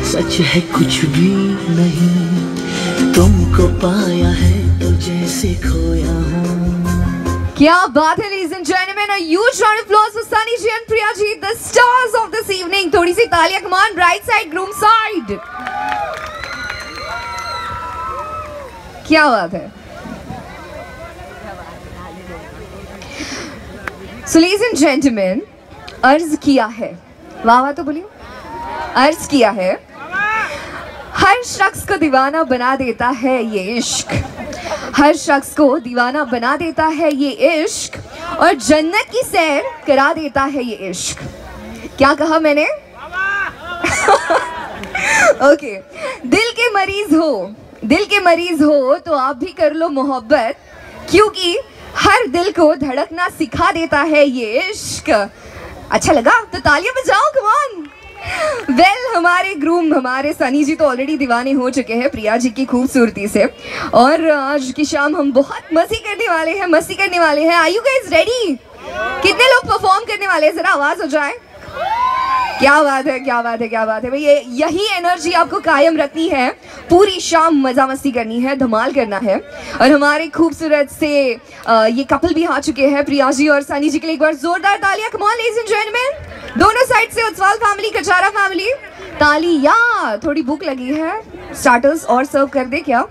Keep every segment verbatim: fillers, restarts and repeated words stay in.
सच है कुछ भी नहीं, तुमको पाया है तो जैसे खोया हूँ। क्या बात है ladies and gentlemen, a huge round of applause for Sunny ji and Priya ji, the stars of this evening. थोड़ी सी तालियां, come on, right side, groom side. क्या बात है। So ladies and gentlemen, अर्ज किया है, वाह वाह तो बोलिए, अर्ज किया है, हर शख्स को दीवाना बना देता है ये इश्क, हर शख्स को दीवाना बना देता है ये इश्क, और जन्नत की सैर करा देता है ये इश्क। क्या कहा मैंने? ओके, दिल के मरीज हो, दिल के मरीज हो तो आप भी कर लो मोहब्बत, क्योंकि हर दिल को धड़कना सिखा देता है ये इश्क। अच्छा लगा तो तालियां बजाओ, कम ऑन। वेल well, हमारे ग्रूम हमारे सनी जी तो ऑलरेडी दीवाने हो चुके हैं प्रिया जी की खूबसूरती से, और आज की शाम हम बहुत मस्ती करने वाले हैं, मस्ती करने वाले हैं। Are you guys ready? कितने लोग परफॉर्म करने वाले हैं, जरा आवाज हो जाए। क्या बात है, क्या बात है, क्या बात है भाई, ये यही एनर्जी आपको कायम रखनी है, पूरी शाम मजा मस्ती करनी है, धमाल करना है। और हमारे खूबसूरत से आ, ये कपल भी आ चुके हैं, प्रिया जी और सनी जी के लिए एक बार जोरदार तालियां, come on ladies and gentleman, दोनों साइड से, उत्सवाल फैमिली, कचारा फैमिली, तालियां। थोड़ी भूख लगी है, स्टार्टर्स और सर्व कर दे क्या?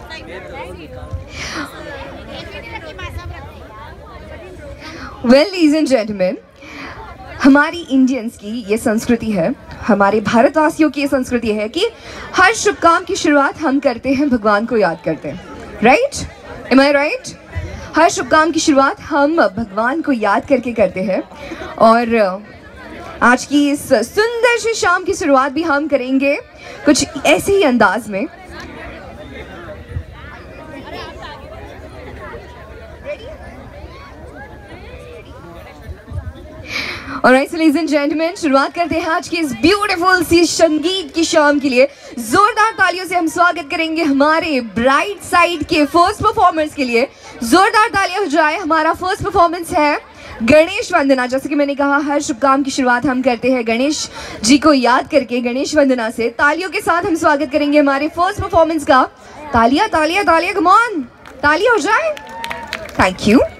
वेल लेडीज एंड जेंटलमैन, हमारी इंडियंस की ये संस्कृति है, हमारे भारतवासियों की ये संस्कृति है कि हर शुभ काम की शुरुआत हम करते हैं भगवान को याद करते हैं, राइट? Am I right? हर शुभ काम की शुरुआत हम भगवान को याद करके करते हैं, और आज की इस सुंदर सी शाम की शुरुआत भी हम करेंगे कुछ ऐसे ही अंदाज में। Alright, so ladies and gentlemen, शुरुआत करते हैं आज की इस ब्यूटीफुल सी संगीत की शाम के लिए। जोरदार तालियों से हम स्वागत करेंगे हमारे ब्राइट साइड के फर्स्ट परफॉर्मेंस के लिए। जोरदार तालियां हो जाए। हमारा फर्स्ट परफॉर्मेंस है गणेश वंदना। जैसे कि मैंने कहा, हर शुभ काम की शुरुआत हम करते हैं गणेश जी को याद करके, गणेश वंदना से। तालियों के साथ हम स्वागत करेंगे हमारे फर्स्ट परफॉर्मेंस का। तालियां तालियां तालियां, कम ऑन, तालियां हो जाए। Thank you.